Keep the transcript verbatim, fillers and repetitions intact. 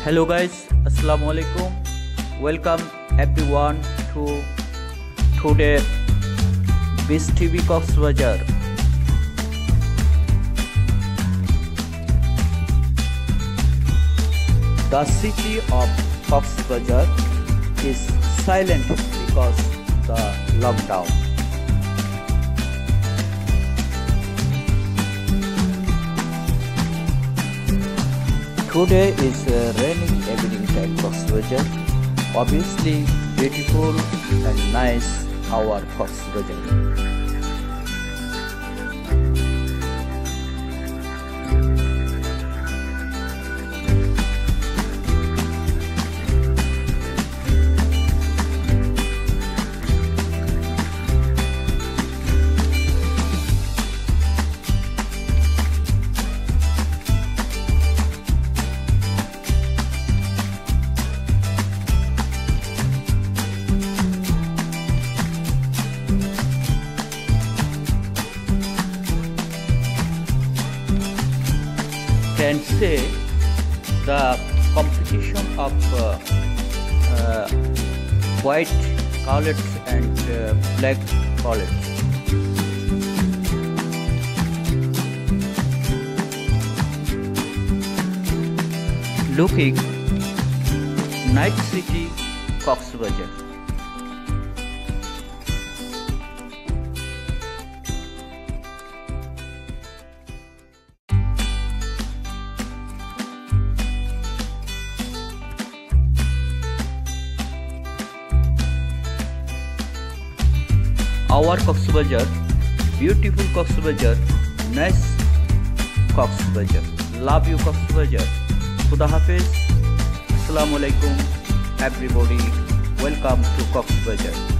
Hello guys, Assalamu alaikum. Welcome everyone to today Beast T V Coxsbazar. The city of Coxsbazar is silent because the lockdown. Today is a raining evening at Coxsbazar. Obviously beautiful and nice our Coxsbazar. Can say the competition of uh, uh, white collets and uh, black collets. Looking night city Coxsbazar. Our Coxsbazar, beautiful Coxsbazar, nice Coxsbazar. Love you Coxsbazar. Khuda Hafiz. Assalamu alaikum everybody. Welcome to Coxsbazar.